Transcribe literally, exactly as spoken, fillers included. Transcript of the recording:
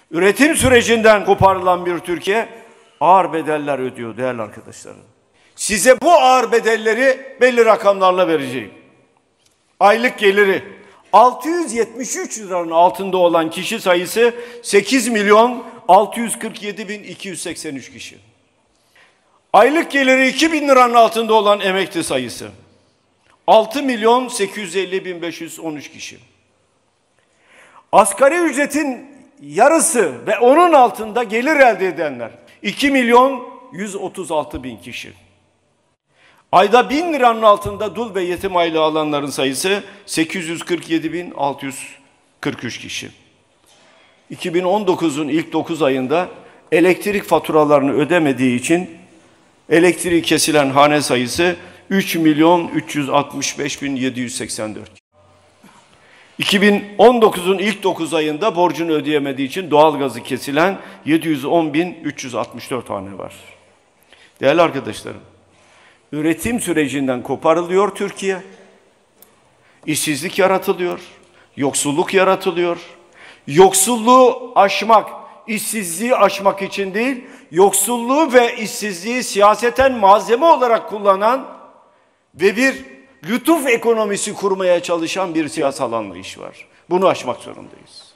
Üretim sürecinden koparılan bir Türkiye ağır bedeller ödüyor değerli arkadaşlarım. Size bu ağır bedelleri belli rakamlarla vereceğim. Aylık geliri altı yüz yetmiş üç liranın altında olan kişi sayısı sekiz milyon altı yüz kırk yedi bin iki yüz seksen üç kişi. Aylık geliri iki bin liranın altında olan emekli sayısı altı milyon sekiz yüz elli bin beş yüz on üç kişi. Asgari ücretin yarısı ve onun altında gelir elde edenler iki milyon yüz otuz altı bin kişi. Ayda bin liranın altında dul ve yetim aylığı alanların sayısı sekiz yüz kırk yedi bin altı yüz kırk üç kişi. iki bin on dokuzun ilk dokuz ayında elektrik faturalarını ödemediği için elektriği kesilen hane sayısı üç milyon üç yüz altmış beş bin yedi yüz seksen dört. iki bin on dokuzun ilk dokuz ayında borcunu ödeyemediği için doğalgazı kesilen yedi yüz on bin üç yüz altmış dört hane var. Değerli arkadaşlarım, üretim sürecinden koparılıyor Türkiye, işsizlik yaratılıyor, yoksulluk yaratılıyor. Yoksulluğu aşmak, işsizliği aşmak için değil, yoksulluğu ve işsizliği siyaseten malzeme olarak kullanan ve bir lütuf ekonomisi kurmaya çalışan bir siyasal anlayış var. Bunu aşmak zorundayız.